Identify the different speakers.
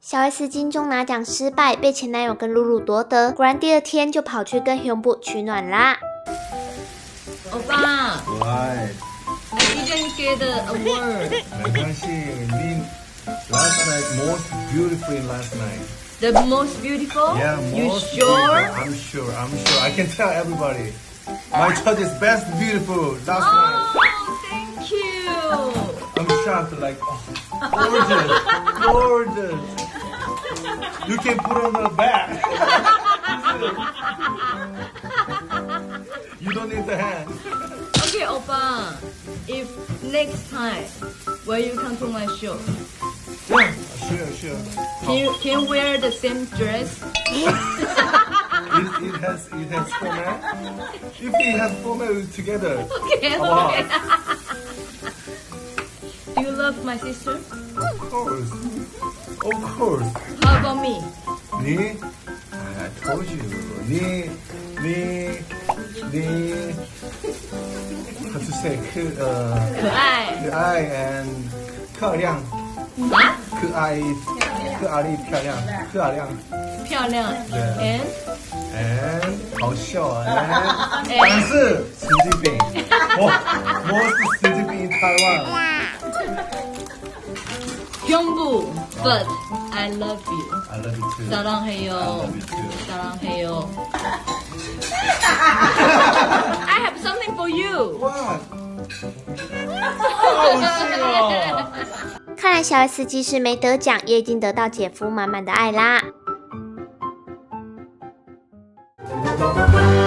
Speaker 1: 小 S 金钟拿奖失败，被前男友跟露露夺得，果然第二天就跑去跟胸部取暖啦。
Speaker 2: 欧巴
Speaker 3: Why?
Speaker 2: I didn't get an award.
Speaker 3: 没关系，你 last night most beautiful last night.
Speaker 2: The most beautiful?
Speaker 3: Yeah,
Speaker 2: You
Speaker 3: most
Speaker 2: sure?
Speaker 3: beautiful. I'm sure. I can tell everybody. My child is best beautiful last night.
Speaker 2: Oh, thank you.
Speaker 3: I'm shocked, like, oh, gorgeous. You can put on the back. You don't need the hand.
Speaker 2: Okay, Oppa. If next time, will you come to my show?
Speaker 3: Yeah, sure.
Speaker 2: Can you wear the same dress?
Speaker 3: It has format. If it has format together.
Speaker 2: Okay,
Speaker 3: Wow.
Speaker 2: okay. Do you love my sister?
Speaker 3: Of course.
Speaker 2: How about me?
Speaker 3: I told you. How to say?
Speaker 2: 可爱。
Speaker 3: 可爱 and 漂亮。可爱丽漂亮。
Speaker 2: 漂亮。
Speaker 3: 对。
Speaker 2: And
Speaker 3: 好笑啊。但是神经病。most 神经病 in Taiwan。
Speaker 2: 胸部 but I love you.
Speaker 3: I love you too.
Speaker 2: 사랑해요.
Speaker 3: I love you too.
Speaker 2: 사랑해요. I have something for you.
Speaker 3: What? 好笑哦。
Speaker 1: 看来小 S 即使没得奖，也已经得到姐夫满满的爱啦。